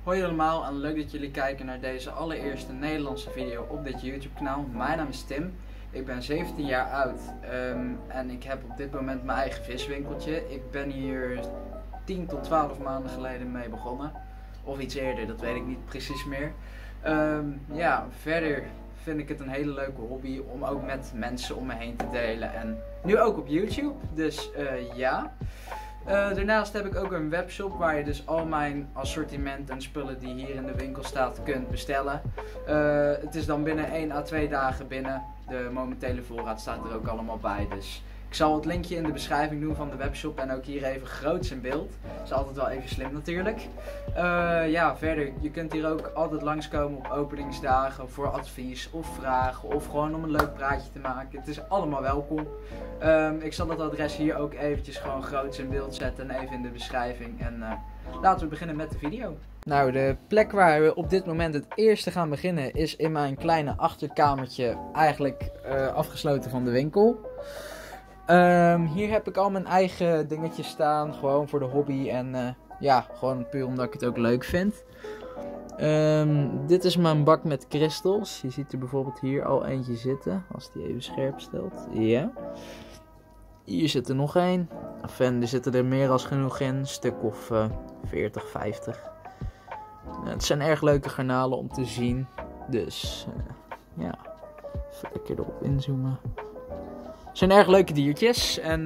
Hoi allemaal en leuk dat jullie kijken naar deze allereerste Nederlandse video op dit YouTube kanaal. Mijn naam is Tim, ik ben 17 jaar oud en ik heb op dit moment mijn eigen viswinkeltje. Ik ben hier 10 tot 12 maanden geleden mee begonnen. Of iets eerder, dat weet ik niet precies meer. Verder vind ik het een hele leuke hobby om ook met mensen om me heen te delen. En nu ook op YouTube, dus daarnaast heb ik ook een webshop waar je dus al mijn assortiment en spullen die hier in de winkel staat kunt bestellen. Het is dan binnen 1 à 2 dagen binnen. De momentele voorraad staat er ook allemaal bij. Dus ik zal het linkje in de beschrijving doen van de webshop en ook hier even groots in beeld. Dat is altijd wel even slim natuurlijk. Verder, je kunt hier ook altijd langskomen op openingsdagen voor advies of vragen of gewoon om een leuk praatje te maken. Het is allemaal welkom. Ik zal het adres hier ook eventjes gewoon groots in beeld zetten en even in de beschrijving. En laten we beginnen met de video. Nou, de plek waar we op dit moment het eerste gaan beginnen is in mijn kleine achterkamertje, eigenlijk afgesloten van de winkel. Hier heb ik al mijn eigen dingetjes staan, gewoon voor de hobby en gewoon puur omdat ik het ook leuk vind. Dit is mijn bak met crystals. Je ziet er bijvoorbeeld hier al eentje zitten, als die even scherp stelt. Ja. Hier zit er nog één. En er zitten er meer als genoeg in, een stuk of 40, 50. Het zijn erg leuke garnalen om te zien, dus even lekker erop inzoomen. Het zijn erg leuke diertjes en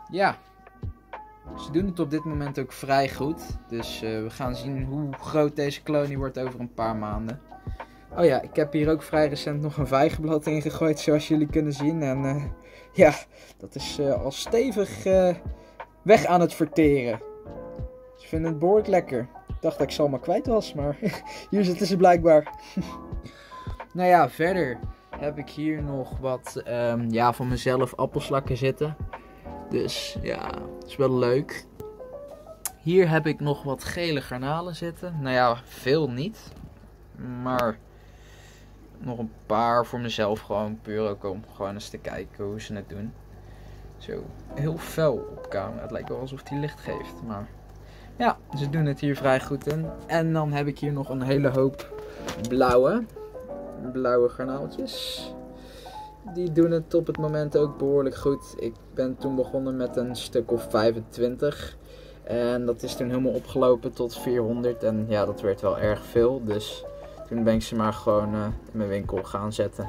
ze doen het op dit moment ook vrij goed. Dus we gaan zien hoe groot deze kolonie wordt over een paar maanden. Oh ja, ik heb hier ook vrij recent nog een vijgenblad ingegooid, zoals jullie kunnen zien. En dat is al stevig weg aan het verteren. Ze vinden het behoorlijk lekker. Ik dacht dat ik ze allemaal kwijt was, maar hier zitten ze blijkbaar. Nou ja, verder heb ik hier nog wat van mezelf appelslakken zitten. Dus ja, dat is wel leuk. Hier heb ik nog wat gele garnalen zitten. Nou ja, veel niet. Maar nog een paar voor mezelf gewoon puur ook om gewoon eens te kijken hoe ze het doen. Zo, heel fel op camera. Het lijkt wel alsof die licht geeft. Maar ja, ze doen het hier vrij goed in. En dan heb ik hier nog een hele hoop blauwe garnaaltjes. Die doen het op het moment ook behoorlijk goed. Ik ben toen begonnen met een stuk of 25. En dat is toen helemaal opgelopen tot 400. En ja, dat werd wel erg veel. Dus toen ben ik ze maar gewoon in mijn winkel gaan zetten.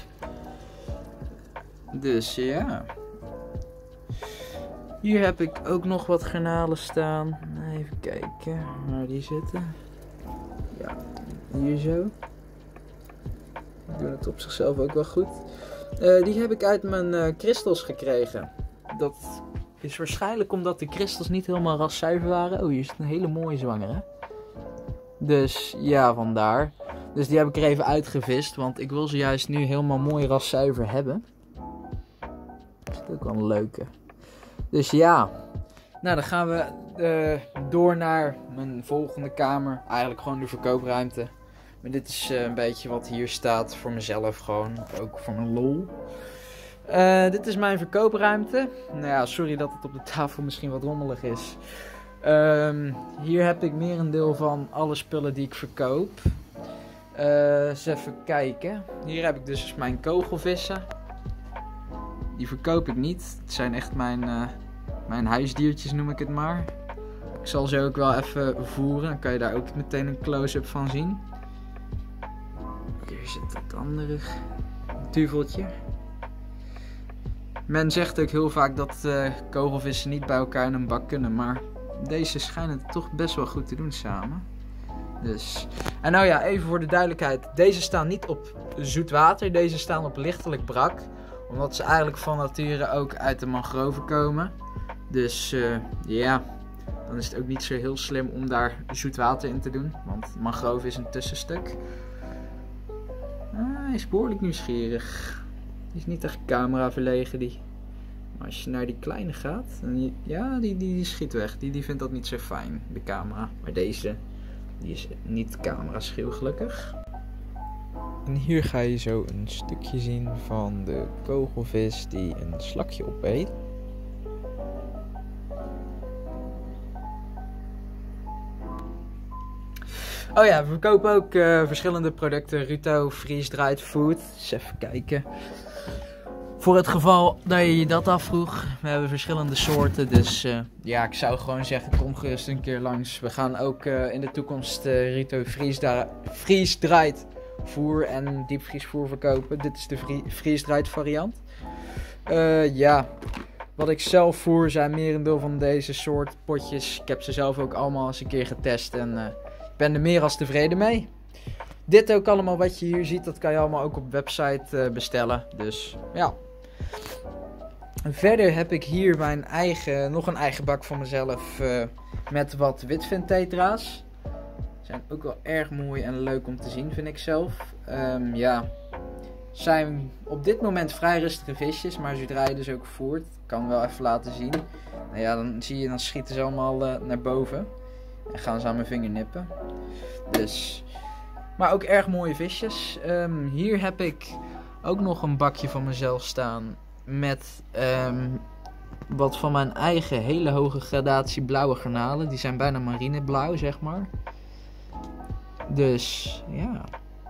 Dus ja. Hier heb ik ook nog wat garnalen staan. Even kijken waar die zitten. Ja, hier zo. Die doen het op zichzelf ook wel goed. Die heb ik uit mijn crystals gekregen. Dat is waarschijnlijk omdat de crystals niet helemaal raszuiver waren. Oh, hier zit een hele mooie zwangere. Dus ja, vandaar. Dus die heb ik er even uitgevist. Want ik wil ze juist nu helemaal mooi raszuiver hebben. Dat is ook wel een leuke. Dus ja. Nou, dan gaan we door naar mijn volgende kamer. Eigenlijk gewoon de verkoopruimte. Maar dit is een beetje wat hier staat voor mezelf gewoon. Ook voor mijn lol. Dit is mijn verkoopruimte. Nou ja, sorry dat het op de tafel misschien wat rommelig is. Hier heb ik merendeel van alle spullen die ik verkoop. Eens even kijken. Hier heb ik dus mijn kogelvissen. Die verkoop ik niet. Het zijn echt mijn huisdiertjes, noem ik het maar. Ik zal ze ook wel even voeren. Dan kan je daar ook meteen een close-up van zien. Hier zit dat andere duveltje. Men zegt ook heel vaak dat kogelvissen niet bij elkaar in een bak kunnen. Maar deze schijnen het toch best wel goed te doen samen. Dus. En nou ja, even voor de duidelijkheid. Deze staan niet op zoet water. Deze staan op lichtelijk brak. Omdat ze eigenlijk van nature ook uit de mangroven komen. Dus dan is het ook niet zo heel slim om daar zoet water in te doen. Want mangrove is een tussenstuk. Hij is behoorlijk nieuwsgierig. Die is niet echt camera verlegen. Maar als je naar die kleine gaat, dan die schiet weg. Die vindt dat niet zo fijn, de camera. Maar deze, die is niet camera schuw gelukkig. En hier ga je zo een stukje zien van de kogelvis die een slakje opeet. Oh ja, we verkopen ook verschillende producten. Ruto freeze-dried food. Dus even kijken. Voor het geval dat je je dat afvroeg, we hebben verschillende soorten. Dus ja, ik zou gewoon zeggen, kom gerust een keer langs. We gaan ook in de toekomst Ruto freeze-dried voer en diepvriesvoer verkopen. Dit is de freeze-dried variant. Ja, wat ik zelf voer zijn merendeel van deze soort potjes. Ik heb ze zelf ook allemaal eens een keer getest en ik ben er meer als tevreden mee. Dit ook allemaal wat je hier ziet, dat kan je allemaal ook op website bestellen. Dus ja. Verder heb ik hier nog een eigen bak van mezelf met wat witvintetra's. Zijn ook wel erg mooi en leuk om te zien, vind ik zelf. Ja, zijn op dit moment vrij rustige visjes, maar zodra je dus ook voert, kan wel even laten zien. Nou ja, dan schieten ze allemaal naar boven en gaan ze aan mijn vinger nippen. Dus, maar ook erg mooie visjes. Hier heb ik ook nog een bakje van mezelf staan met wat van mijn eigen hele hoge gradatie blauwe garnalen. Die zijn bijna marineblauw, zeg maar. Dus ja.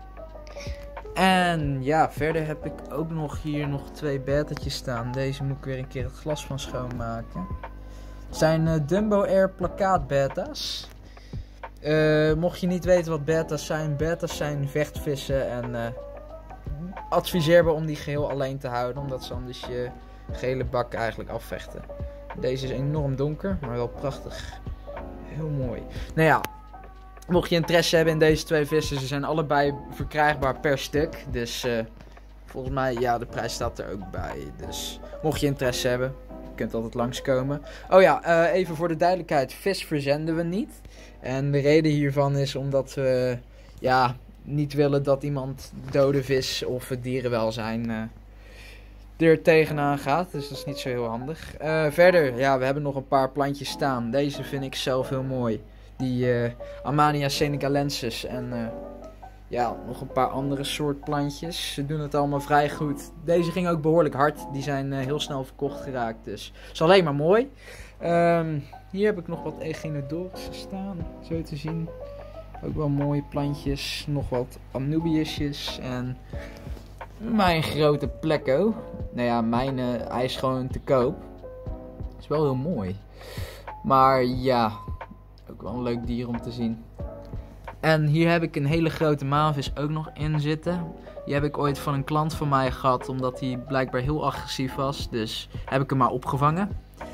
En ja, verder heb ik ook nog hier nog 2 beta's staan. Deze moet ik weer een keer het glas van schoonmaken. Het zijn Dumbo Air plakkaat beta's. Mocht je niet weten wat beta's zijn vechtvissen en adviseerbaar om die geheel alleen te houden, omdat ze anders je gele bak eigenlijk afvechten. Deze is enorm donker, maar wel prachtig. Heel mooi. Nou ja, mocht je interesse hebben in deze 2 vissen, ze zijn allebei verkrijgbaar per stuk. Dus volgens mij, ja, de prijs staat er ook bij. Dus mocht je interesse hebben, je kunt altijd langskomen. Oh ja, even voor de duidelijkheid, vis verzenden we niet. En de reden hiervan is omdat we, ja, niet willen dat iemand dode vis of het dierenwelzijn er tegenaan gaat. Dus dat is niet zo heel handig. Verder, ja, we hebben nog een paar plantjes staan. Deze vind ik zelf heel mooi. Die Amania senegalensis en ja, nog een paar andere soort plantjes. Ze doen het allemaal vrij goed. Deze ging ook behoorlijk hard. Die zijn heel snel verkocht geraakt. Dus het is alleen maar mooi. Hier heb ik nog wat Echinodorus staan, zo te zien. Ook wel mooie plantjes. Nog wat Anubiusjes. En mijn grote Pleco. Nou ja, hij is gewoon te koop. Is wel heel mooi. Maar ja, ook wel een leuk dier om te zien. En hier heb ik een hele grote maanvis ook nog in zitten. Die heb ik ooit van een klant van mij gehad, omdat hij blijkbaar heel agressief was. Dus heb ik hem maar opgevangen.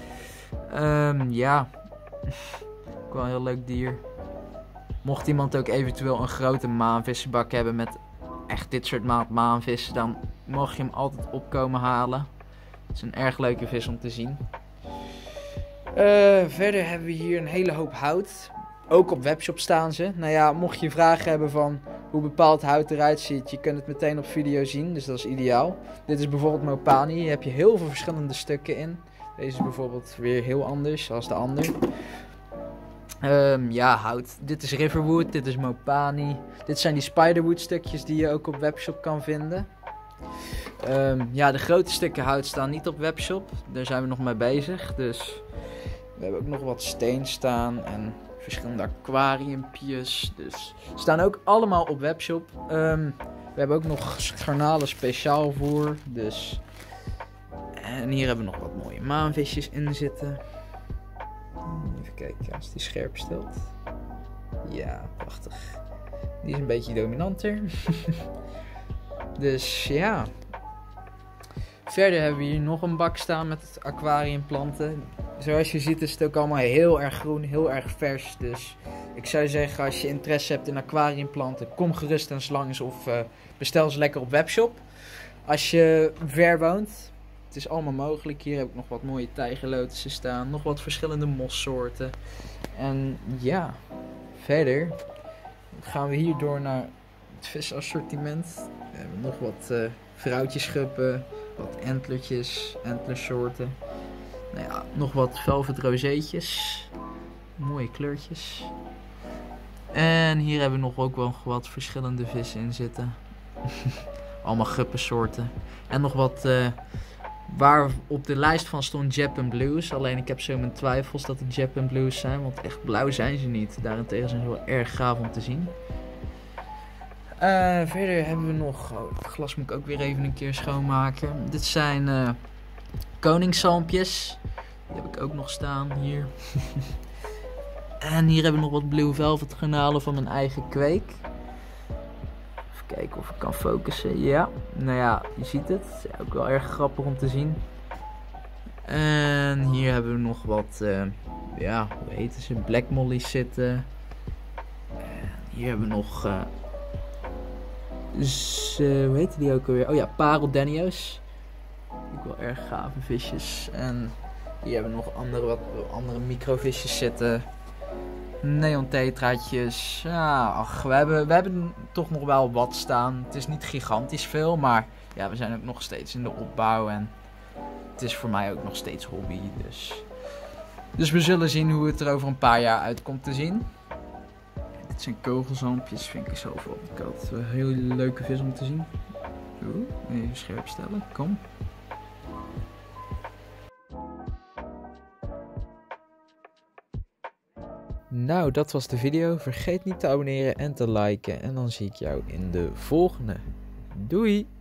Ja, ook wel een heel leuk dier. Mocht iemand ook eventueel een grote maanvissenbak hebben met echt dit soort maanvissen, dan mag je hem altijd opkomen halen. Het is een erg leuke vis om te zien. Verder hebben we hier een hele hoop hout. Ook op webshop staan ze. Nou ja, mocht je vragen hebben van hoe bepaald hout eruit ziet, je kunt het meteen op video zien, dus dat is ideaal. Dit is bijvoorbeeld Mopani, hier heb je heel veel verschillende stukken in. Deze is bijvoorbeeld weer heel anders als de ander. Ja, hout. Dit is Riverwood, dit is Mopani. Dit zijn die Spiderwood stukjes die je ook op webshop kan vinden. Ja, de grote stukken hout staan niet op webshop. Daar zijn we nog mee bezig. Dus we hebben ook nog wat steen staan en verschillende aquariumpjes. Dus staan ook allemaal op webshop. We hebben ook nog garnalen speciaal voor. Dus. En hier hebben we nog wat mooie maanvisjes in zitten. Even kijken als die scherp stelt. Ja, prachtig. Die is een beetje dominanter. Dus ja. Verder hebben we hier nog een bak staan met aquariumplanten. Zoals je ziet is het ook allemaal heel erg groen, heel erg vers. Dus ik zou zeggen, als je interesse hebt in aquariumplanten, kom gerust eens langs of bestel ze lekker op webshop. Als je ver woont, het is allemaal mogelijk. Hier heb ik nog wat mooie tijgerlotussen staan, nog wat verschillende mossoorten. En ja, verder gaan we hier door naar het visassortiment. We hebben nog wat vrouwtjeschuppen, wat antlersoorten. Nou ja, nog wat velvet rozeetjes. Mooie kleurtjes. En hier hebben we nog ook wel wat verschillende vissen in zitten. Allemaal guppensoorten. En nog wat waar op de lijst van stond Japan Blues. Alleen ik heb zo mijn twijfels dat het Japan Blues zijn, want echt blauw zijn ze niet. Daarentegen zijn ze wel erg gaaf om te zien. Verder hebben we nog... Oh, het glas moet ik ook weer even een keer schoonmaken. Dit zijn koningszalmpjes. Die heb ik ook nog staan hier. En hier hebben we nog wat Blue Velvet granalen van mijn eigen kweek. Even kijken of ik kan focussen. Ja, nou ja, je ziet het. Het is ook wel erg grappig om te zien. En hier hebben we nog wat, ja, hoe heet ze? Black Mollies zitten. En hier hebben we nog, hoe heet die ook alweer? Oh ja, Pareldenio's. Ook wel erg gave visjes. En hier hebben we nog wat andere microvisjes zitten. Neon tetraatjes. Ja, ach, we hebben toch nog wel wat staan. Het is niet gigantisch veel, maar ja, we zijn ook nog steeds in de opbouw. En het is voor mij ook nog steeds hobby. Dus we zullen zien hoe het er over een paar jaar uit komt te zien. Dit zijn kogelzalmpjes, vind ik zoveel. Ik had altijd een hele leuke vis om te zien. Oeh, even scherp stellen, kom. Nou, dat was de video. Vergeet niet te abonneren en te liken. En dan zie ik jou in de volgende. Doei!